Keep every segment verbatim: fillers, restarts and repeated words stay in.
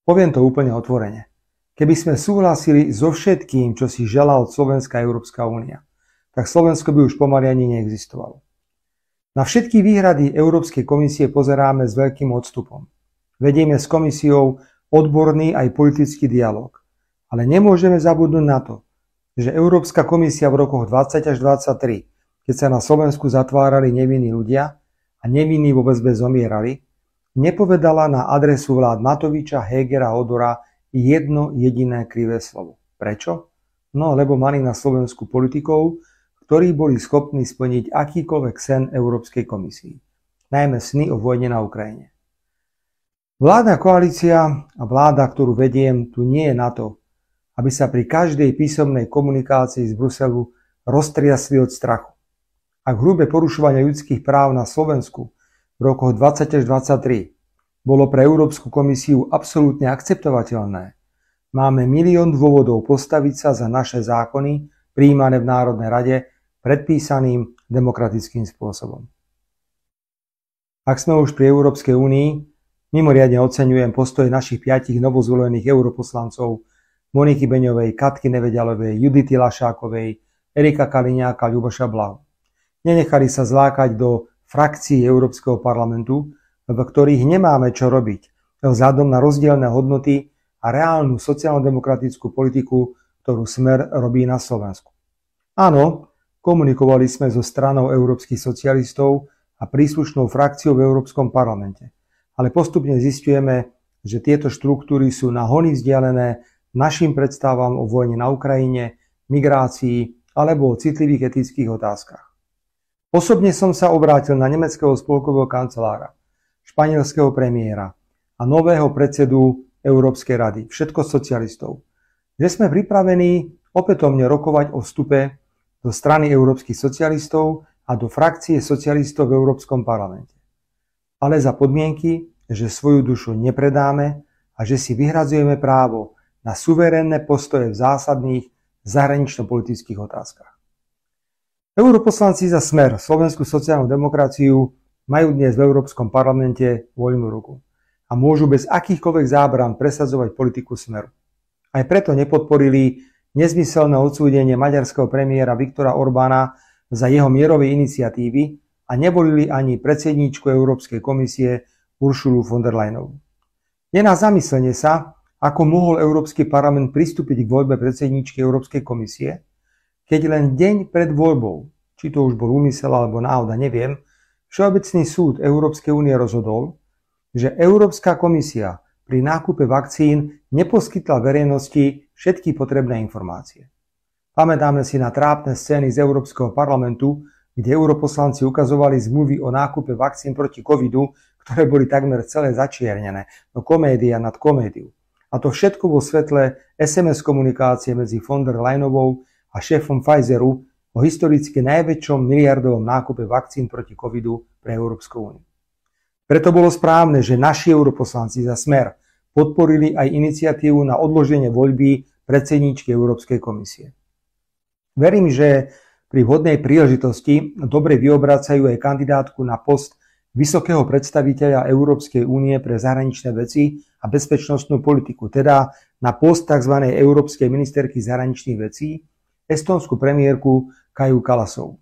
Poviem to úplne otvorene. Keby sme súhlasili so všetkým, čo si želá od Slovenska Európska únia, tak Slovensko by už pomaly ani neexistovalo. Na všetky výhrady Európskej komisie pozeráme s veľkým odstupom. Vedieme s komisiou odborný aj politický dialog. Ale nemôžeme zabudnúť na to, že Európska komisia v rokoch dvadsať až dvadsaťtri, keď sa na Slovensku zatvárali nevinní ľudia a nevinní vo väzbe zomierali, nepovedala na adresu vlád Matoviča, Hegera a Odora jedno jediné krivé slovo. Prečo? No, lebo mali na Slovensku politikov, ktorí boli schopní splniť akýkoľvek sen Európskej komisii. Najmä sny o vojne na Ukrajine. Vládna koalícia a vláda, ktorú vediem, tu nie je na to, aby sa pri každej písomnej komunikácii z Bruselu roztriasli od strachu. Ak hrubé porušovanie ľudských práv na Slovensku v rokoch dvadsať až dvadsaťtri bolo pre Európsku komisiu absolútne akceptovateľné, máme milión dôvodov postaviť sa za naše zákony, prijímané v Národnej rade, predpísaným demokratickým spôsobom. Ak sme už pri Európskej únii, mimoriadne oceňujem postoj našich piatich novozvolených europoslancov Moniky Beňovej, Katky Nevedialovej, Judity Lašákovej, Erika Kaliňáka, Ľuboša Blahu. Nenechali sa zlákať do frakcií Európskeho parlamentu, v ktorých nemáme čo robiť, vzhľadom na rozdielne hodnoty a reálnu sociálno-demokratickú politiku, ktorú Smer robí na Slovensku. Áno, komunikovali sme so stranou európskych socialistov a príslušnou frakciou v Európskom parlamente, ale postupne zisťujeme, že tieto štruktúry sú na hony vzdialené našim predstavám o vojne na Ukrajine, migrácii alebo o citlivých etických otázkach. Osobne som sa obrátil na nemeckého spolkového kancelára, španielského premiéra a nového predsedu Európskej rady, všetko socialistov, že sme pripravení opätovne rokovať o vstupe do strany európskych socialistov a do frakcie socialistov v Európskom parlamente. Ale za podmienky, že svoju dušu nepredáme a že si vyhradzujeme právo na suverénne postoje v zásadných zahranično-politických otázkach. Europoslanci za Smer, Slovenskú sociálnu demokraciu, majú dnes v Európskom parlamente voľnú ruku a môžu bez akýchkoľvek zábran presadzovať politiku Smeru. Aj preto nepodporili nezmyselné odsúdenie maďarského premiéra Viktora Orbána za jeho mierové iniciatívy a nevolili ani predsedníčku Európskej komisie Uršulu von der Leyenovú. Je na zamyslenie sa, ako mohol Európsky parlament pristúpiť k voľbe predsedníčky Európskej komisie, keď len deň pred voľbou, či to už bol úmysel alebo náhoda, neviem, Všeobecný súd Európskej únie rozhodol, že Európska komisia pri nákupe vakcín neposkytla verejnosti všetky potrebné informácie. Pamätáme si na trápne scény z Európskeho parlamentu, kde europoslanci ukazovali zmluvy o nákupe vakcín proti covidu, ktoré boli takmer celé začiernené, no komédia nad komédiu. A to všetko vo svetle es em es komunikácie medzi von der Leyenovou a šéfom Pfizeru o historicky najväčšom miliardovom nákupe vakcín proti covidu pre Európsku úniu. Preto bolo správne, že naši europoslanci za Smer podporili aj iniciatívu na odloženie voľby predsedníčky Európskej komisie. Verím, že pri vhodnej príležitosti dobre vyobracajú aj kandidátku na post vysokého predstaviteľa Európskej únie pre zahraničné veci a bezpečnostnú politiku, teda na post tzv. Európskej ministerky zahraničných vecí, estónsku premiérku Kaju Kalasovú.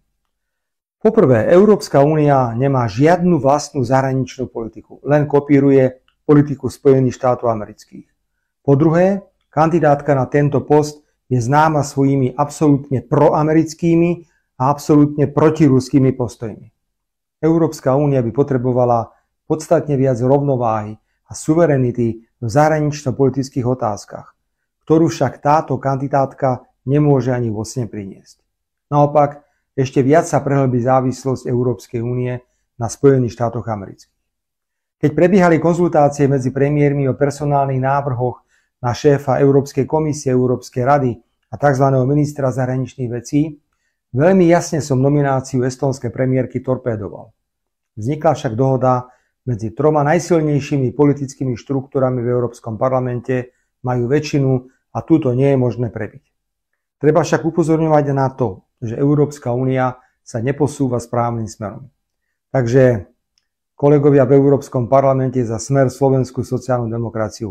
Poprvé, Európska únia nemá žiadnu vlastnú zahraničnú politiku, len kopíruje politiku Spojených štátov amerických. Po druhé, kandidátka na tento post je známa svojimi absolútne proamerickými a absolútne protiruskými postojmi. Európska únia by potrebovala podstatne viac rovnováhy a suverenity v zahranično-politických otázkach, ktorú však táto kandidátka nemôže ani vo sne priniesť. Naopak, ešte viac sa prehlbí závislosť Európskej únie na Spojených štátoch amerických. Keď prebiehali konzultácie medzi premiérmi o personálnych návrhoch na šéfa Európskej komisie, Európskej rady a tzv. Ministra zahraničných vecí, veľmi jasne som nomináciu estónskej premiérky torpédoval. Vznikla však dohoda medzi troma najsilnejšími politickými štruktúrami v Európskom parlamente, majú väčšinu a túto nie je možné prebiť. Treba však upozorňovať na to, že Európska únia sa neposúva správnym smerom. Takže kolegovia v Európskom parlamente za Smer Slovenskú sociálnu demokraciu,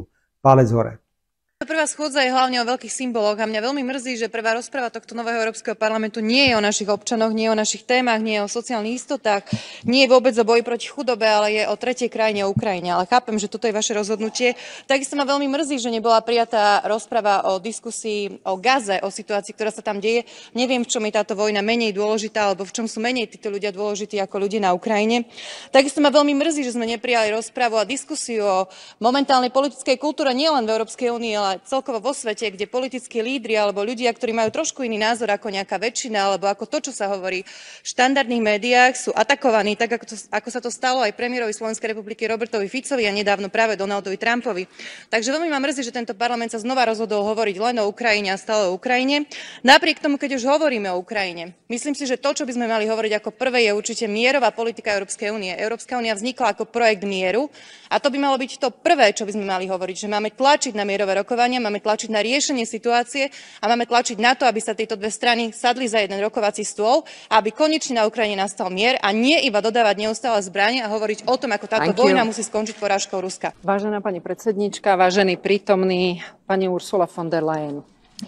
palec hore. Prvá schôdza je hlavne o veľkých symboloch a mňa veľmi mrzí, že prvá rozprava tohto nového Európskeho parlamentu nie je o našich občanoch, nie je o našich témach, nie je o sociálnych istotách, nie je vôbec o boji proti chudobe, ale je o tretej krajine, o Ukrajine. Ale chápem, že toto je vaše rozhodnutie. Takisto ma veľmi mrzí, že nebola prijatá rozprava o diskusii o Gaze, o situácii, ktorá sa tam deje. Neviem, v čom je táto vojna menej dôležitá, alebo v čom sú menej títo ľudia dôležití ako ľudia na Ukrajine. Takisto ma veľmi mrzí, že sme neprijali rozpravu a diskusiu o momentálnej politickej kultúre nielen v Európskej únii, ale celkovo vo svete, kde politickí lídri alebo ľudia, ktorí majú trošku iný názor ako nejaká väčšina, alebo ako to, čo sa hovorí v štandardných médiách, sú atakovaní, tak ako, to, ako sa to stalo aj premiérovi Slovenskej republiky Robertovi Ficovi a nedávno práve Donaldovi Trumpovi. Takže veľmi ma mrzí, že tento parlament sa znova rozhodol hovoriť len o Ukrajine a stále o Ukrajine. Napriek tomu, keď už hovoríme o Ukrajine, myslím si, že to, čo by sme mali hovoriť ako prvé, je určite mierová politika Európskej únie. Európska únia vznikla ako projekt mieru a to by malo byť to prvé, čo by sme mali hovoriť, že máme tlačiť na mierové rokovania, máme tlačiť na riešenie situácie a máme tlačiť na to, aby sa tieto dve strany sadli za jeden rokovací stôl a aby konečne na Ukrajine nastal mier a nie iba dodávať neustále zbrane a hovoriť o tom, ako táto Thank vojna you. musí skončiť porážkou Ruska. Vážená pani predsednička, vážený prítomný, pani Ursula von der Leyen.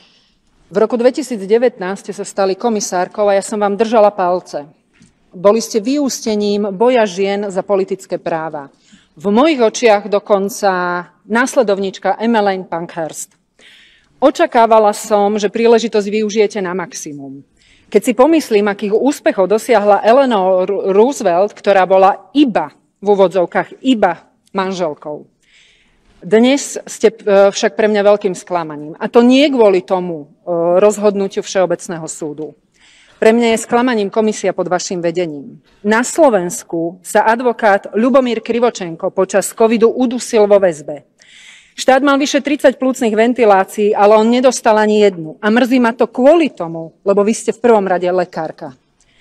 V roku dvetisícdevätnásť ste sa stali komisárkou a ja som vám držala palce. Boli ste vyústením boja žien za politické práva. V mojich očiach dokonca následovnička Emmeline Pankhurst. Očakávala som, že príležitosť využijete na maximum. Keď si pomyslím, akých úspechov dosiahla Eleanor Roosevelt, ktorá bola iba, v úvodzovkách, iba manželkou. Dnes ste však pre mňa veľkým sklamaním. A to nie kvôli tomu rozhodnutiu Všeobecného súdu. Pre mňa je sklamaním komisia pod vašim vedením. Na Slovensku sa advokát Ľubomír Krivočenko počas covidu udusil vo väzbe. Štát mal vyše tridsať plúcnych ventilácií, ale on nedostal ani jednu. A mrzí ma to kvôli tomu, lebo vy ste v prvom rade lekárka.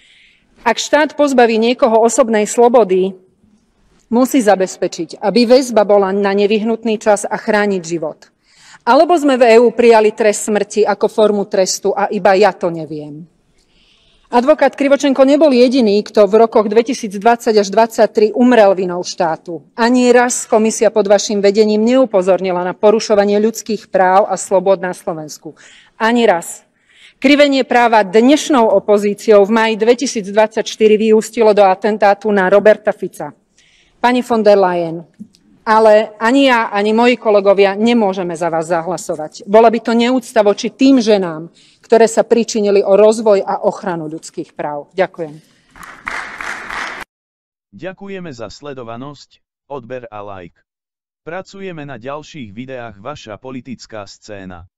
Ak štát pozbaví niekoho osobnej slobody, musí zabezpečiť, aby väzba bola na nevyhnutný čas a chrániť život. Alebo sme v EÚ prijali trest smrti ako formu trestu a iba ja to neviem. Advokát Krivočenko nebol jediný, kto v rokoch dvetisícdvadsať až dvadsaťtri umrel vinou štátu. Ani raz komisia pod vašim vedením neupozornila na porušovanie ľudských práv a slobod na Slovensku. Ani raz. Krivenie práva dnešnou opozíciou v máji dvetisícdvadsaťštyri vyústilo do atentátu na Roberta Fica. Pani von der Leyen, ale ani ja, ani moji kolegovia nemôžeme za vás zahlasovať. Bola by to neúcta voči tým ženám, ktoré sa pričinili o rozvoj a ochranu ľudských práv. Ďakujem. Ďakujeme za sledovanosť, odber a like. Pracujeme na ďalších videách Vaša politická scéna.